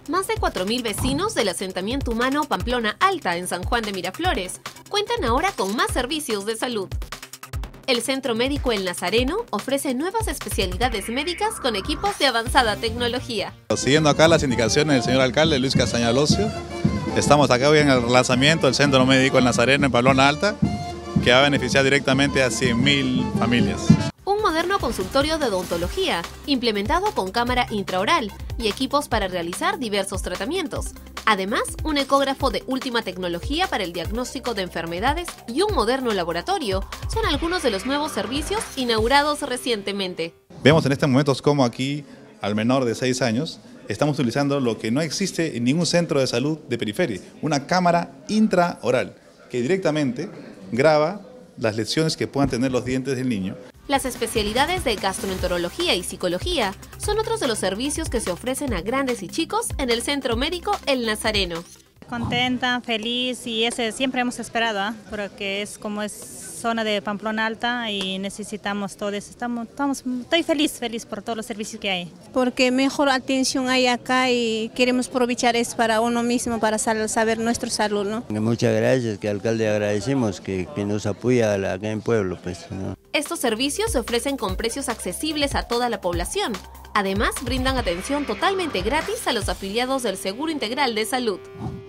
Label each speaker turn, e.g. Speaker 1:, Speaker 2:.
Speaker 1: Más de 4.000 vecinos del asentamiento humano Pamplona Alta en San Juan de Miraflores cuentan ahora con más servicios de salud. El Centro Médico El Nazareno ofrece nuevas especialidades médicas con equipos de avanzada tecnología.
Speaker 2: Siguiendo acá las indicaciones del señor alcalde Luis Castaña Locio, estamos acá hoy en el lanzamiento del Centro Médico El Nazareno en Pamplona Alta, que va a beneficiar directamente a 100.000 familias.
Speaker 1: Un moderno consultorio de odontología, implementado con cámara intraoral y equipos para realizar diversos tratamientos. Además, un ecógrafo de última tecnología para el diagnóstico de enfermedades y un moderno laboratorio son algunos de los nuevos servicios inaugurados recientemente.
Speaker 2: Vemos en estos momentos cómo aquí, al menor de 6 años, estamos utilizando lo que no existe en ningún centro de salud de periferia, una cámara intraoral que directamente graba las lesiones que puedan tener los dientes del niño.
Speaker 1: Las especialidades de gastroenterología y psicología son otros de los servicios que se ofrecen a grandes y chicos en el Centro Médico El Nazareno.
Speaker 3: Contenta, feliz y ese siempre hemos esperado, porque es zona de Pamplona Alta y necesitamos todo eso. Estoy feliz por todos los servicios que hay.
Speaker 4: Porque mejor atención hay acá y queremos aprovechar eso para uno mismo, para saber nuestra salud, ¿no?
Speaker 5: Muchas gracias, que alcalde agradecemos que nos apoya acá en pueblo, pues, ¿no?
Speaker 1: Estos servicios se ofrecen con precios accesibles a toda la población. Además, brindan atención totalmente gratis a los afiliados del Seguro Integral de Salud.